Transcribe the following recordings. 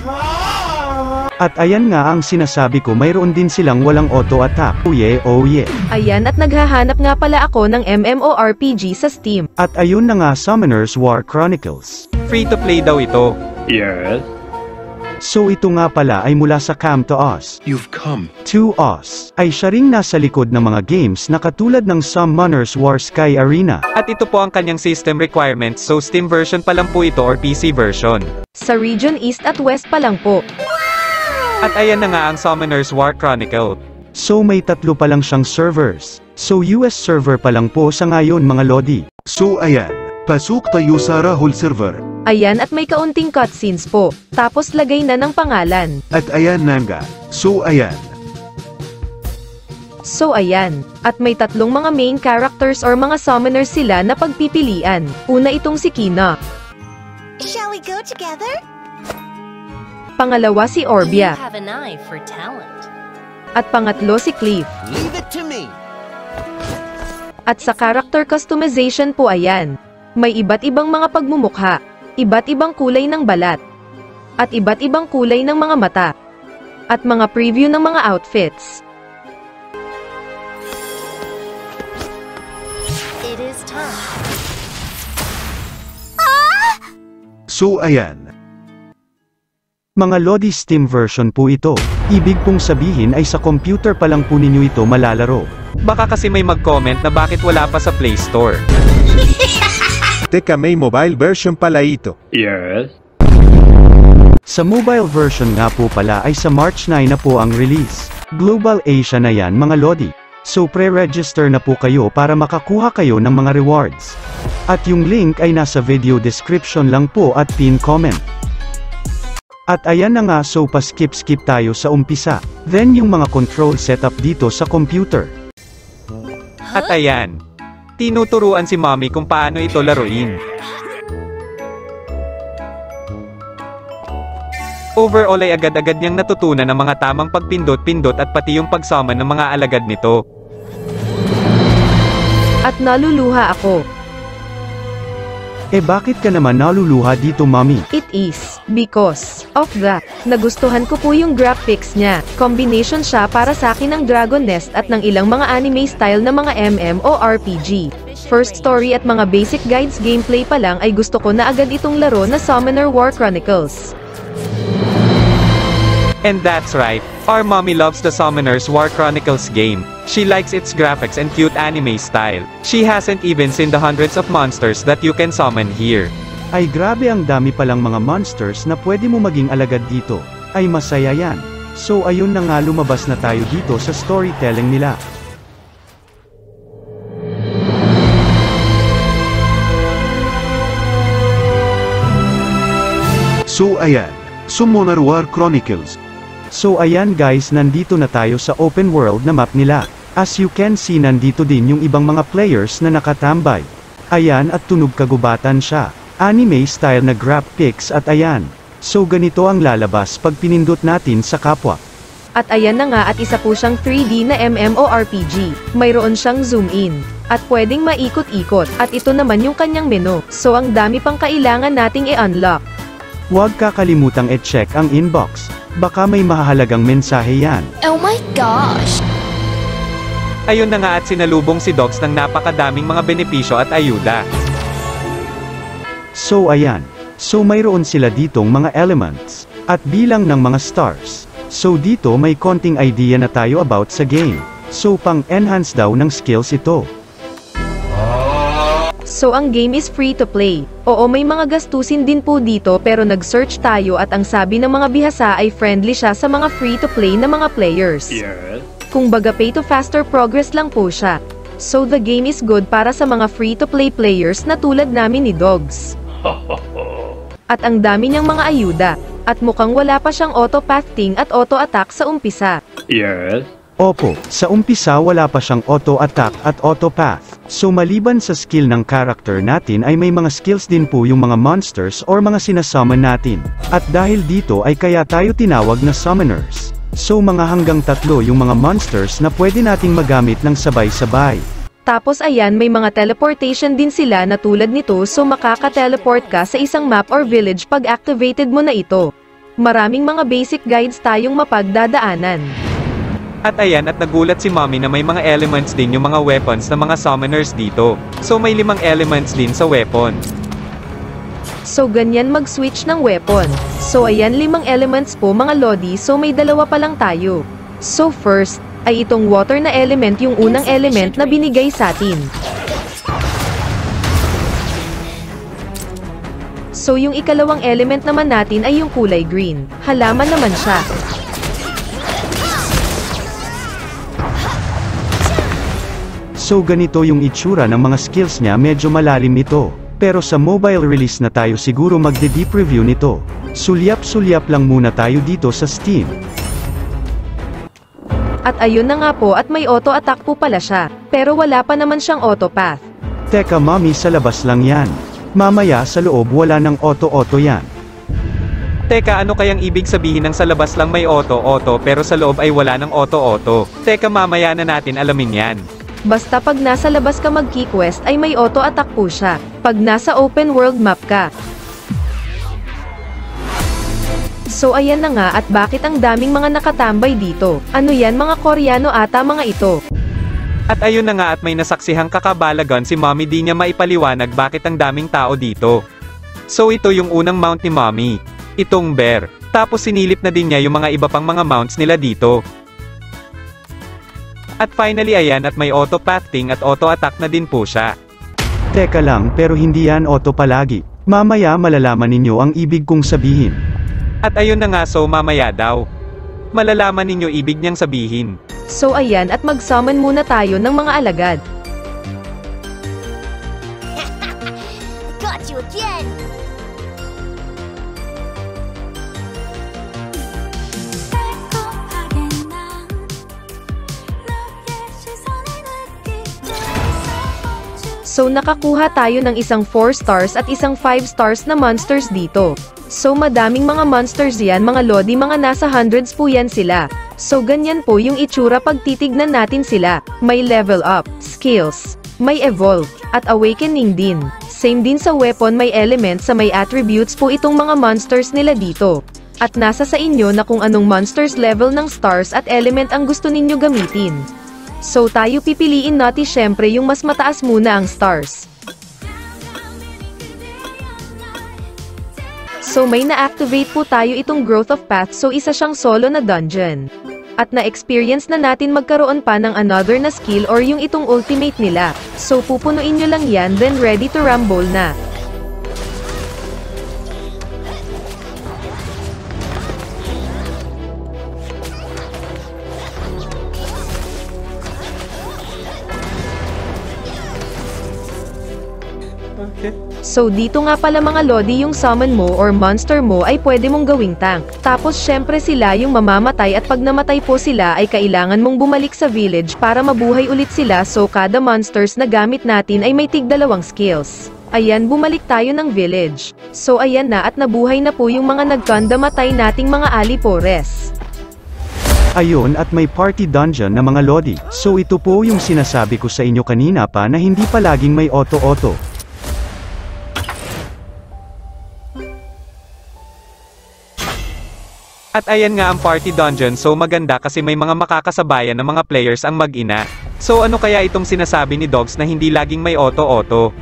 At ayan nga ang sinasabi ko, mayroon din silang walang auto-attack. Oh yeah, oh yeah. Ayan, at naghahanap nga pala ako ng MMORPG sa Steam. At ayun na nga, Summoners War Chronicles. Free to play daw ito. Yes. So ito nga pala ay mula sa Come to Us. You've come. To Us ay siya ring nasa likod ng mga games na katulad ng Summoners War Sky Arena. At ito po ang kanyang system requirements, so Steam version pa lang po ito or PC version. Sa Region East at West pa lang po. At ayan na nga ang Summoners War Chronicle. So may 3 pa lang siyang servers. So US server pa lang po sa ngayon mga lodi. So ayan, pasok tayo sa Rahul server. Ayan, at may kaunting cutscenes po. Tapos lagay na ng pangalan. At ayan na nga. So ayan. So ayan. At may 3 mga main characters or mga summoners sila na pagpipilian. Una itong si Kina. Shall we go together? Pangalawa si Orbia. You have an eye for talent. At pangatlo si Cliff. Leave it to me. At sa character customization po ayan. May iba't ibang mga pagmumukha. Iba't ibang kulay ng balat. At iba't ibang kulay ng mga mata. At mga preview ng mga outfits. It is time. So ayan. Mga lodi, Steam version po ito. Ibig pong sabihin ay sa computer pa lang po ninyo ito malalaro. Baka kasi may mag-comment na bakit wala pa sa Play Store. Teka, may mobile version pala ito. Yes. Sa mobile version nga po pala ay sa March 9 na po ang release. Global Asia na yan mga lodi. So pre-register na po kayo para makakuha kayo ng mga rewards. At yung link ay nasa video description lang po at pin comment. At ayan na nga, so pa-skip tayo sa umpisa. Then yung mga control setup dito sa computer. At ayan. Tinuturuan si Mommy kung paano ito laruin. Overall ay agad-agad niyang natutunan ang mga tamang pagpindot-pindot at pati yung pagsummon ng mga alagad nito. At naluluha ako. Bakit ka naman naluluha dito, Mommy? It is because of that. Nagustuhan ko po yung graphics niya. Combination siya para sa akin ng Dragon Nest at ng ilang mga anime style na mga MMORPG. First story at mga basic guides gameplay pa lang ay gusto ko na agad itong laro na Summoner War Chronicles. And that's right, our mommy loves the Summoners War Chronicles game. She likes its graphics and cute anime style. She hasn't even seen the hundreds of monsters that you can summon here. Ay grabe, ang dami palang mga monsters na pwede mo maging alagad dito. Ay masaya yan. So ayun na nga, lumabas na tayo dito sa storytelling nila. So ayan. Summoner War Chronicles. So ayan guys, nandito na tayo sa open world na map nila. As you can see, nandito din yung ibang mga players na nakatambay. Ayan, at tunog kagubatan siya. Anime style na graphics at ayan. So ganito ang lalabas pag pinindot natin sa kapwa. At ayan na nga, at isa po siyang 3D na MMORPG. Mayroon siyang zoom in. At pwedeng maikot-ikot. At ito naman yung kanyang menu. So ang dami pang kailangan nating i-unlock. Huwag kakalimutang i-check ang inbox. Baka may mahahalagang mensahe yan. Oh my gosh! Ayun na nga, at sinalubong si Dogs ng napakadaming mga benepisyo at ayuda. So ayan. So mayroon sila ditong mga elements. At bilang ng mga stars. So dito may konting idea na tayo about sa game. So pang-enhance daw ng skills ito. So ang game is free to play. Oo, may mga gastusin din po dito, pero nag-search tayo at ang sabi ng mga bihasa ay friendly siya sa mga free to play na mga players. Yes. Kung baga pay to faster progress lang po siya. So the game is good para sa mga free to play players na tulad namin ni Dogs. At ang dami niyang mga ayuda. At mukhang wala pa siyang auto-pathing at auto-attack sa umpisa. Yes. Opo, sa umpisa wala pa siyang auto-attack at auto-path. So maliban sa skill ng character natin ay may mga skills din po yung mga monsters or mga sinasummon natin. At dahil dito ay kaya tayo tinawag na summoners. So mga hanggang 3 yung mga monsters na pwede nating magamit ng sabay-sabay. Tapos ayan, may mga teleportation din sila na tulad nito, so makaka-teleport ka sa isang map or village pag activated mo na ito. Maraming mga basic guides tayong mapagdadaanan. At ayan, at nagulat si Mommy na may mga elements din yung mga weapons ng mga summoners dito. So may 5 elements din sa weapon. So ganyan mag-switch ng weapon. So ayan 5 elements po mga lodi, so may 2 pa lang tayo. So first, ay itong water na element yung unang element na binigay sa atin. So yung ikalawang element naman natin ay yung kulay green. Halaman naman siya. So ganito yung itsura ng mga skills niya, medyo malalim ito. Pero sa mobile release na tayo siguro magde-deep review nito. Sulyap-sulyap lang muna tayo dito sa Steam. At ayun na nga po, at may auto attack po pala siya. Pero wala pa naman siyang auto path. Teka Mommy, sa labas lang yan. Mamaya sa loob wala ng auto-auto yan. Teka, ano kayang ibig sabihin ng sa labas lang may auto-auto pero sa loob ay wala ng auto-auto? Teka, mamaya na natin alamin yan. Basta pag nasa labas ka mag-key quest ay may auto attack po siya. Pag nasa open world map ka. So ayan na nga, at bakit ang daming mga nakatambay dito? Ano yan, mga Koreano ata mga ito? At ayun na nga, at may nasaksihang kakabalagan si Mommy, di niya maipaliwanag bakit ang daming tao dito. So ito yung unang mount ni Mommy. Itong bear. Tapos sinilip na din niya yung mga iba pang mga mounts nila dito. At finally ayan, at may auto pathing at auto attack na din po siya. Teka lang, pero hindi yan auto palagi. Mamaya malalaman ninyo ang ibig kong sabihin. At ayun na nga, so mamaya daw. Malalaman ninyo ibig niyang sabihin. So ayan, at mag-summon muna tayo ng mga alagad. Got you again! So nakakuha tayo ng isang 4 stars at isang 5 stars na monsters dito. So madaming mga monsters yan mga lodi, mga nasa hundreds po yan sila. So ganyan po yung itsura pag titignan natin sila. May level up, skills, may evolve, at awakening din. Same din sa weapon, may elements sa may attributes po itong mga monsters nila dito. At nasa sa inyo na kung anong monsters level ng stars at element ang gusto ninyo gamitin. So tayo pipiliin natin syempre yung mas mataas muna ang stars. So may na-activate po tayo itong Growth of Path, so isa siyang solo na dungeon. At na-experience na natin magkaroon pa ng another na skill or yung itong ultimate nila. So pupunuin nyo lang yan, then ready to rumble na. So dito nga pala mga lodi, yung summon mo or monster mo ay pwede mong gawing tank. Tapos syempre sila yung mamamatay, at pag namatay po sila ay kailangan mong bumalik sa village para mabuhay ulit sila. So kada monsters na gamit natin ay may tig-2 skills. Ayan, bumalik tayo ng village. So ayan na, at nabuhay na po yung mga nagkandamatay nating mga alipores. Ayun, at may party dungeon na mga lodi. So ito po yung sinasabi ko sa inyo kanina pa na hindi palaging may auto-auto. At ayan nga ang party dungeon, so maganda kasi may mga makakasabayan ng mga players ang mag-ina. So ano kaya itong sinasabi ni Dogs na hindi laging may auto-auto?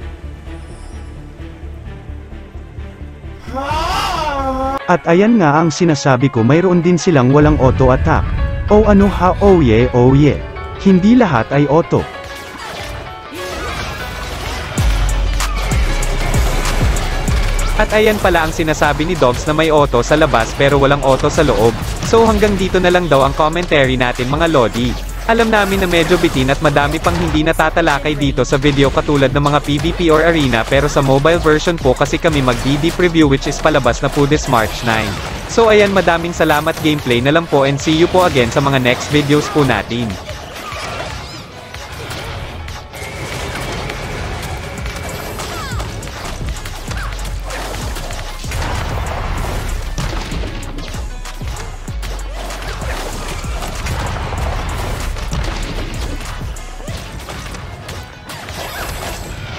At ayan nga ang sinasabi ko, mayroon din silang walang auto attack. O ano ha, oh yeah, oh yeah. Hindi lahat ay auto. At ayan pala ang sinasabi ni Dogs na may auto sa labas pero walang auto sa loob. So hanggang dito na lang daw ang commentary natin mga lodi. Alam namin na medyo bitin at madami pang hindi natatalakay dito sa video katulad ng mga PvP or arena, pero sa mobile version po kasi kami mag-DD preview which is palabas na po this March 9. So ayan, madaming salamat, gameplay na lang po, and see you po again sa mga next videos po natin.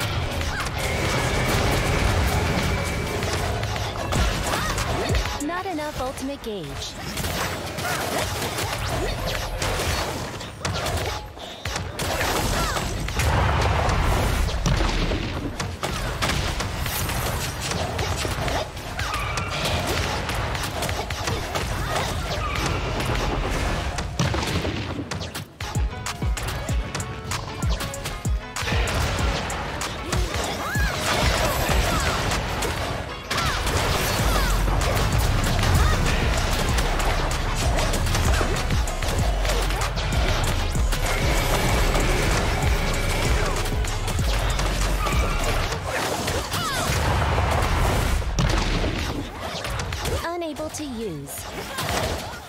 Not enough ultimate gauge. Unable to use.